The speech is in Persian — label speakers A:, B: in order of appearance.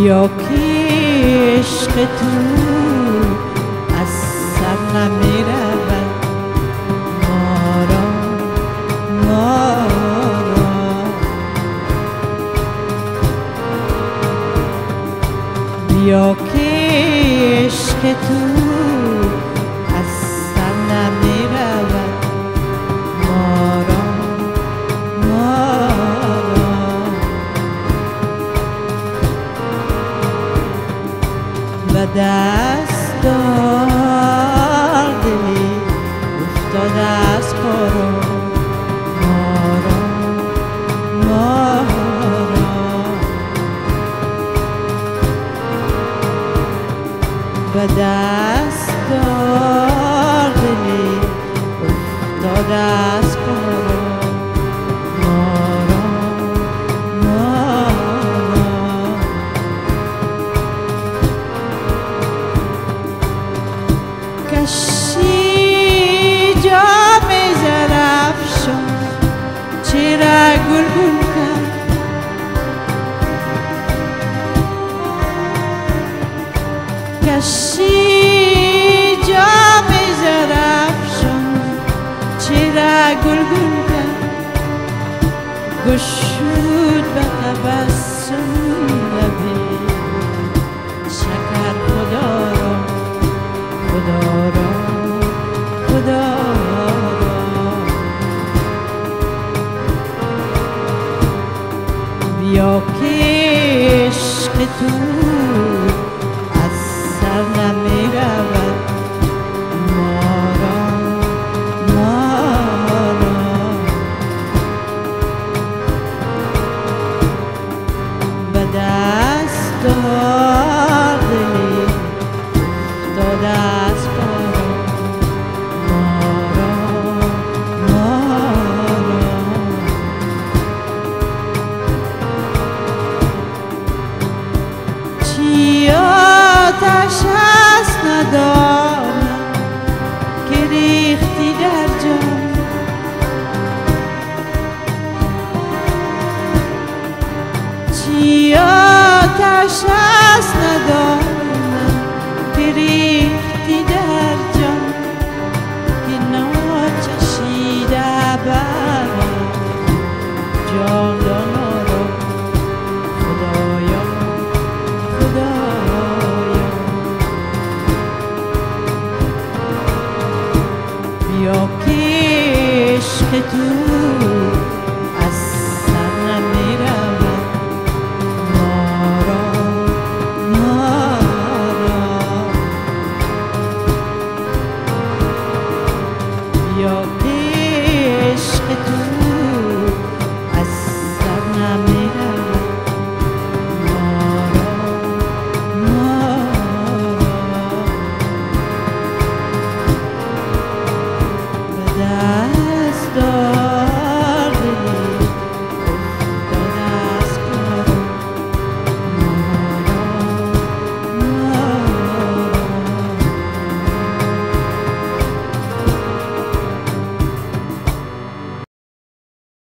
A: بیا که عشق تو از سر نمی رود ما را بیا که عشق تو از سر نمی رود ما را و دست دار دلی افتاده از پا و دست دار دلی افتاده از پا کشی جام زرافشان چرا گلگون کرد کشی جام زرافشان چرا گلگون کرد گشود به تبسم لبی شکر خدا را بیا که عشق تو از سر نمی رود ما را به دست دار دلی افتاده از پا آتش هست ندانم که ریختی در جان چی آتش هست ندانم که ریختی در جان که ناچشیده برم جاندان بیا که عشق تو